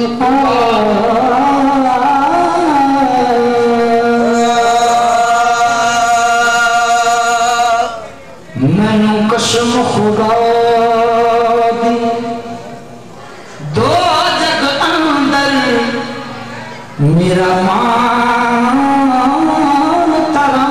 मैनू कसम खुदा दी दो जग अंदर मेरा मान तरा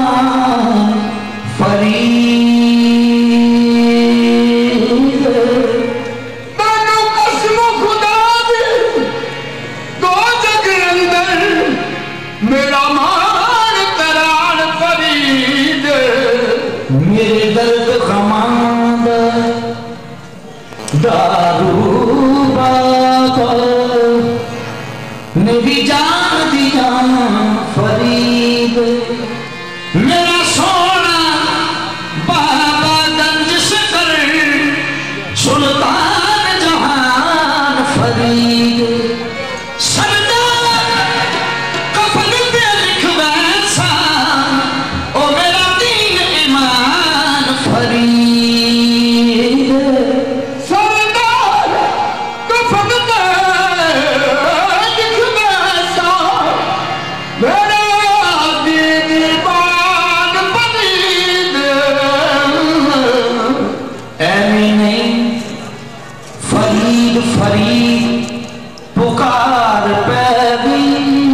फरीद। मैनू कसम खुदा दी दो जग अंदर मेरा मान तरान फरीद। मेरे दर्द खमांद दारू ने भी जान दिया फरीद। मेरा सोना बाबा गंज से कर सुल्तान जहान फरीद। सरदार कफन पे लिख वैसा ओ मेरा दीन ईमान फरीद। सरदार कफन पे लिख वैसा मेरा दीन ईमान फरीद। ऐमी नहीं फरीद फरीद पुकार पैदी।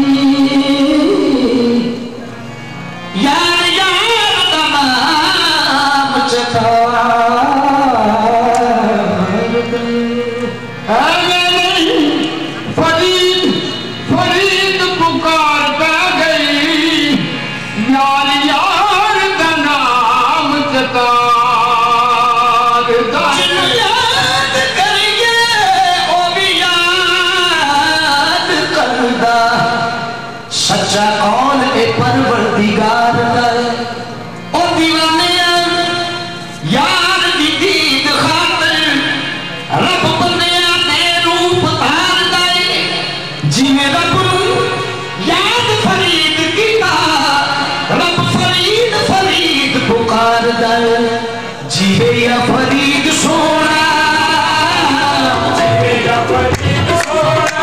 यार यार तमाम फरीद फरीद पुकार पै गई। यार यार का नाम जता याद करिए ओ भी याद करदा। सच्चा कौन ए परवरदिगार दा ओ दीवाने यार दी दीद खातर रब बंदियां दे रूप धारदा है। जिवें रब याद फरीद कीता रब फरीद फरीद पुकारदा है। जिवे या फरीद सोना जिवे या फरीद सोना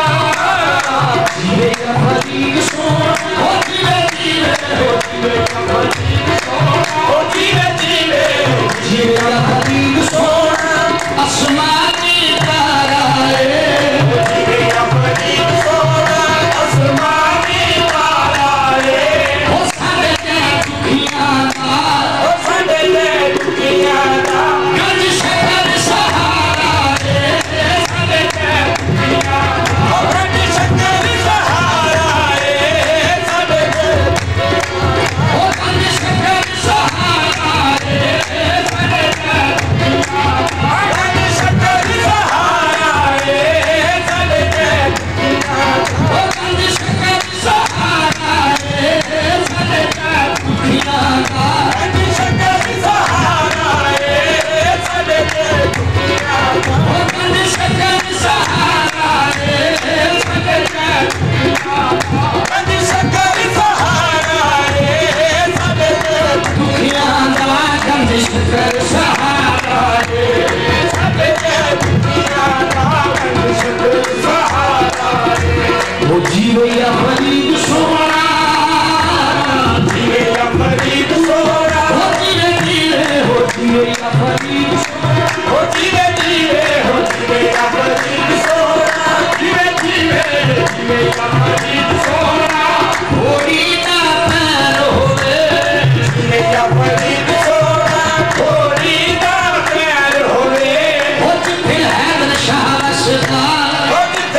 जिवे या फरीद सोना ओ जिवे जिवे ओ जिवे या फरीद सोना ओ जिवे जिवे जिवे या फरीद सोना आसमानी तारा है। जिवे या फरीद सोना आसमानी तारा है। ओ साडे ते दुखियां दा ओ साडे ते दुखियां दा गंज शहर सहारा है। साडे ते दुखियां दा ओ गंज शहर सहारा है। साडे ते ओ गंज शहर सहारा है। साडे ते दुखियां दा गंज शहर सहारा है। साडे ते दुखियां दा ओ गंज शहर सहारा है। साडे ते दुखियां दा गंज शहर सहारा है। साडे ते दुखियां दा ओ गंज शहर सहारा है। साडे ते दुखियां दा गंज शहर सहारा है। साडे ते दुखियां दा गंज शहर सहारा है। साडे ते दुखियां दा गंज शहर सहारा है। ओ जीवे या फरीद सोना जीवे या फरीद सोना ओ जीवे जीवे हो जीवे या फरीद सोना ओ जीवे जीवे हो जीवे या फरीद सोना जीवे जीवे जीवे या फरीद सोना। थोड़ी ना पैर होवे जीवे या फरीद सोना थोड़ी ना पैर होवे। ओ जिथे हैदर शाह रसदार ओ जिथे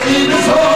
हबीब सोना